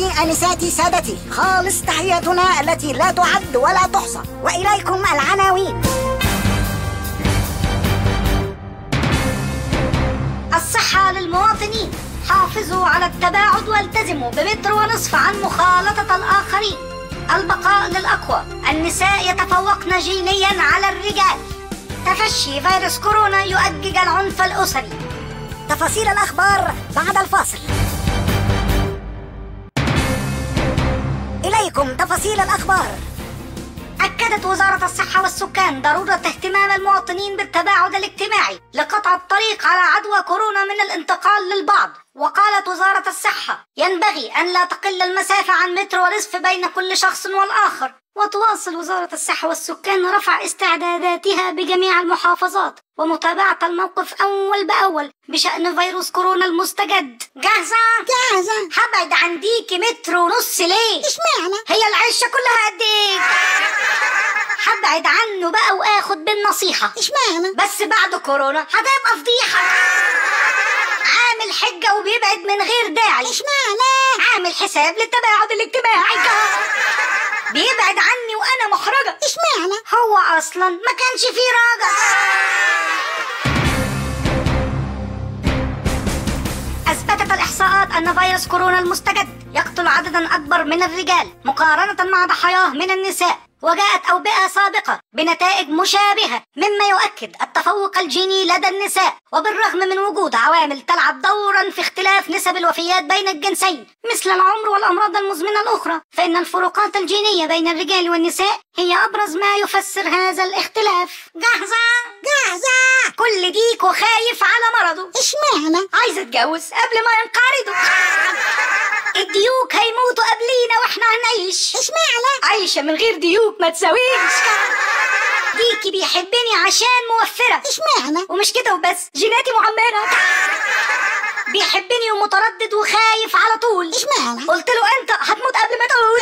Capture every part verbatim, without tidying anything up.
إخواني أنساتي سادتي، خالص تحياتنا التي لا تعد ولا تحصى، وإليكم العناوين. الصحة للمواطنين، حافظوا على التباعد والتزموا بمتر ونصف عن مخالطة الآخرين. البقاء للأقوى، النساء يتفوقن جينيا على الرجال. تفشي فيروس كورونا يؤجج العنف الأسري. تفاصيل الأخبار بعد الفاصل. إليكم تفاصيل الأخبار. أكدت وزارة الصحة والسكان ضرورة اهتمام المواطنين بالتباعد الاجتماعي لقطع الطريق على عدوى كورونا من الانتقال للبعض. وقالت وزارة الصحة ينبغي أن لا تقل المسافة عن متر ونصف بين كل شخص والآخر. وتواصل وزارة الصحة والسكان رفع استعداداتها بجميع المحافظات ومتابعة الموقف أول بأول بشأن فيروس كورونا المستجد. جاهزة؟ جاهزة. هبعد عن ديكي متر ونص ليه؟ اشمعنى؟ هي العشة كلها قد ايه؟ هبعد عنه بقى واخد بالنصيحة. اشمعنى؟ بس بعد كورونا هتبقى فضيحة. عامل حجة وبيبعد من غير داعي. اشمعنى؟ عامل حساب للتباعد الاجتماعي. بيبعد عني وانا محرجة. اشمعنى؟ هو اصلا ما كانش فيه راجع. اثبتت الاحصاءات ان فيروس كورونا المستجد يقتل عددا اكبر من الرجال مقارنة مع ضحاياه من النساء. وجاءت أوبئة سابقة بنتائج مشابهة مما يؤكد التفوق الجيني لدى النساء. وبالرغم من وجود عوامل تلعب دورا في اختلاف نسب الوفيات بين الجنسين مثل العمر والأمراض المزمنة الأخرى، فإن الفروقات الجينية بين الرجال والنساء هي أبرز ما يفسر هذا الاختلاف. جاهزة؟ جاهزة. كل ديك وخايف على مرضه. اشمعنى؟ عايزة اتجوز قبل ما ينقرضوا. الديوك هيموتوا قبلينا واحنا هنعيش. اشمعنى؟ عايشة من غير ديوك ما تساويش. ديكي بيحبني عشان موفرة. اشمعنى؟ ومش كده وبس، جيناتي معمرة. بيحبني ومتردد وخايف على طول. اشمعنى؟ قلت له انت هتموت قبل ما تقول.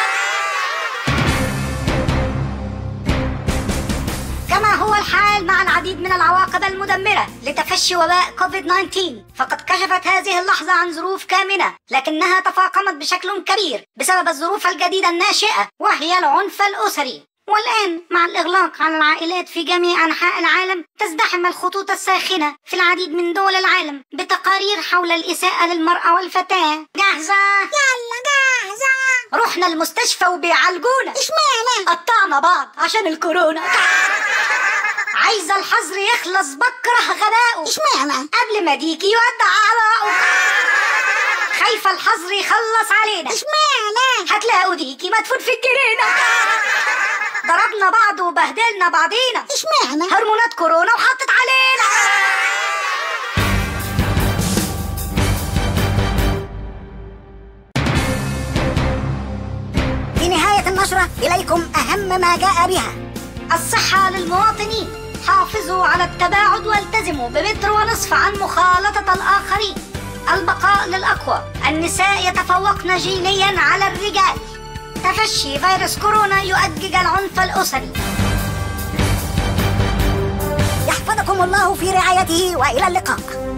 كما هو الحال مع العديد من العواقب المدمرة لتفشي وباء كوفيد تسعة عشر، فقد كشفت هذه اللحظة عن ظروف كامنة لكنها تفاقمت بشكل كبير بسبب الظروف الجديدة الناشئة وهي العنف الأسري. والآن مع الإغلاق على العائلات في جميع أنحاء العالم تزدحم الخطوط الساخنة في العديد من دول العالم بتقارير حول الإساءة للمرأة والفتاة. جاهزة؟ يلا جاهزة. رحنا المستشفى وبيعالجونا. اشمعنى؟ قطعنا بعض عشان الكورونا. عايزة الحظر يخلص بكره غباؤه. اشمعنى؟ قبل ما ديكي يودع عراءه. خايفة الحظر يخلص علينا. اشمعنى؟ هتلاقوا ديكي مدفون في الجنينة. ضربنا بعض وبهدلنا بعضينا. اشمعنى؟ هرمونات كورونا وحطت علينا. في نهاية النشرة إليكم أهم ما جاء بها. الصحة للمواطنين، حافظوا على التباعد والتزموا بمتر ونصف عن مخالطة الآخرين. البقاء للأقوى، النساء يتفوقن جينيا على الرجال. تفشي فيروس كورونا يؤجج العنف الأسري. يحفظكم الله في رعايته وإلى اللقاء.